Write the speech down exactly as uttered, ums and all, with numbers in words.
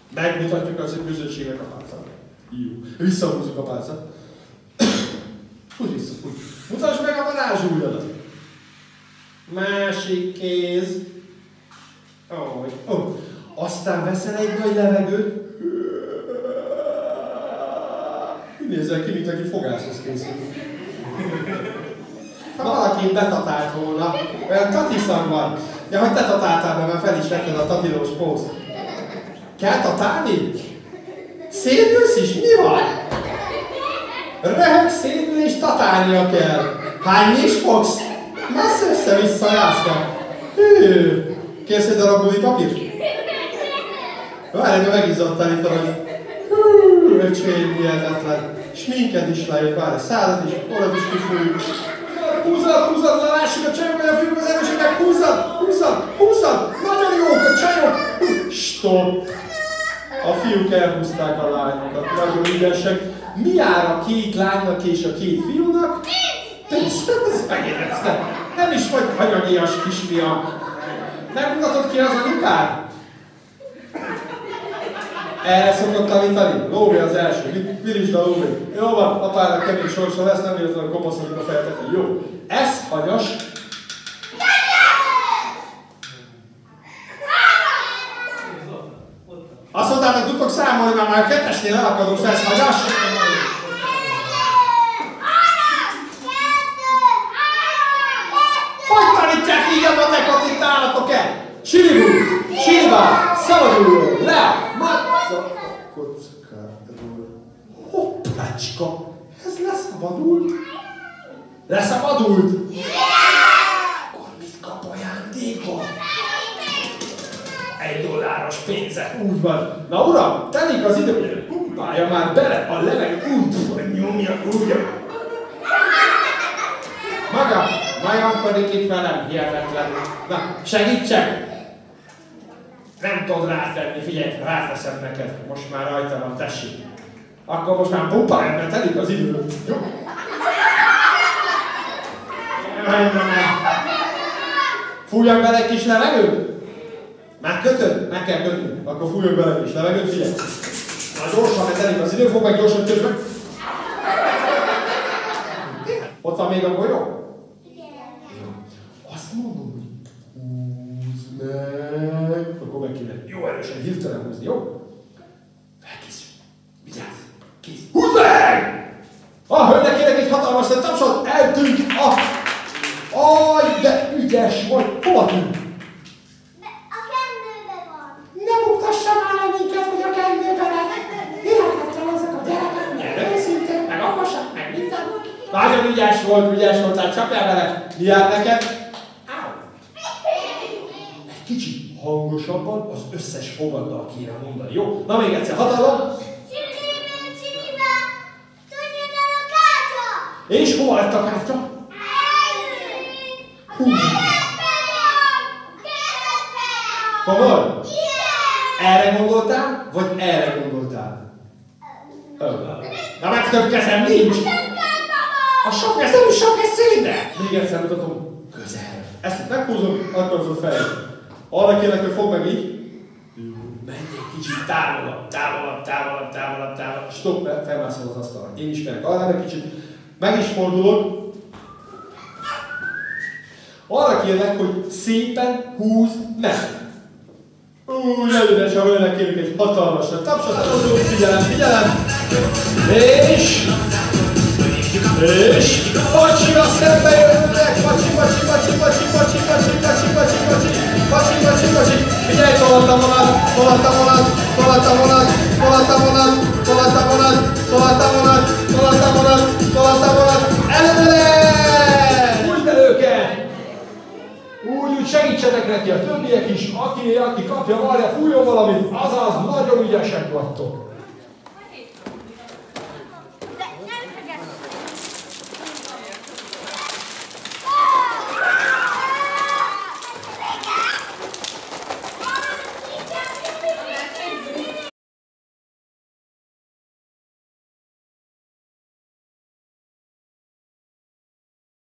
Megmutatjuk az, hogy közösségnek a pálcát. Jó. Visszahúzzuk a pálcát. Húzz vissza, húzz. Mutasd meg a varázsúlyadat. Másik kéz. Oh, oh. Aztán veszel egy nagy levegőt. Nézzel ki, mint aki fogászhoz készül. Ha valaki betatált volna, olyan tatiszag van. Ja, hogy te tatáltál be, mert fel is vetted a tatilós pószt. Kell tatálni? Szédülsz is? Mi van? Röhög, szédül és tatálnia kell. Hányni is fogsz? Massz össze-vissza jászka. Hű, kérsz egy darab gumipapírt? Várj, hogy megizzadtál itt, hogy hű, öcsém, hihetetlen. Sminked is lejött, várj, század is, orrad is kifújjuk. Húzzad, húzzad, ne lássuk a csajok, olyan fiúk az erőségek, húzzad, húzzad, húzzad, nagyon jók a csajok. Stop! A fiúk elhúzták a lányokat, nagyon ügyesek. Mi jár a két lánynak és a két fiúnak? Persze, ez megérezte. Nem is vagy anyagias kisfiam. Megmutatod ki az anyukád? Erre szokott tanítani? Lóvé az első. Virisd a lóvé. Jó van, apának kemény sorsa lesz, nem véletlenül kopaszoljuk a feltetni. Jó. Ez hagyas. Azt mondtátok, tudtok számolni, mert már a kettesnél elakadós lesz hagyas. Hogy tanítják így a matekot itt állatok-e? Csilibu, csiliba, szabadul, le, matza, kockáról. Hoppácska, ez leszabadult. Leszabadult? Akkor mit kap ajándékba? Egy dolláros pénze. Úgy van. Na uram, telik az idő, pumpálja már bele a levegő. Úgy, nyomja, úgy. Maga, majomkodik itt velem, hihetetlen. Na, segítsek! Nem tudod rátenni, figyelj, ráteszem neked. Most már rajta van, tessék. Akkor most már pumpálj, mert telik az idő. Jó? Fújjak bele egy kis levegőt? Már kötöd? Meg kell kötni. Akkor fújjak bele egy kis levegőt, figyelj. Na gyorsan, mert telik az idő, fog meg gyorsan közben. Ott van még a golyó? Azt mondom, hogy húzd meg. Akkor meg kéne jó erősen, hirtelen húzni, jó? Felkészül. Vigyázz. Kész. Húzd meg! A hölgynek kérek egy hatalmas szent tapsot, eltűnt a... Aj, de ügyes vagy. Hova tűnt? A kendőbe van. Ne buktassam már le minket, hogy a kendőbe lett. Hihetetlen ezek a gyerekek, milyen őszintén, meg akasak, meg minden. Nagyon ügyes volt, ügyes volt, tehát csapjál vele. Mi jár neked? Áll. Egy kicsit hangosabban az összes fogaddal kéne mondani, jó? Na még egyszer, hatalom. Csilibe, csilibe, tudjad el a kártya. És hova lett a kártya? Hú. Komoly? Erre gondoltál, vagy erre gondoltál? Na meg több kezem nincs! A sok ez nem is sok, ez szinte! Még egyszer mutatom, közel. Ezt itt meghúzom, akkor az a fej. Arra kérlek, hogy fogd meg így. Menj egy kicsit távolabb, távolabb, távolabb, távolabb, távolabb. Stop, felmászol az asztalra. Én is megyek arra egy kicsit. Meg is fordulok. Arra kérlek, hogy szépen húzd meg. Úgy, előttes a hölgynek kérjük egy hatalmasat tapsot, adunk, figyelem, figyelem. És... És... Pacsiga szembe jönnek! Pacsi, pacsi, pacsi, pacsi, pacsi, pacsi, pacsi, pacsi, pacsi, pacsi, pacsi, pacsi. Figyelj, tolat a vonat, tolat a vonat, tolat a vonat, tolat a vonat, tolat a vonat, tolat a vonat, tolat a vonat, tolat a vonat. Előre! Úgy be őket! Úgy, úgy segítsenek neki a többiek is, aki, aki kapja, várja, fújjon valamit, azaz, nagyon ügyesek vagytok.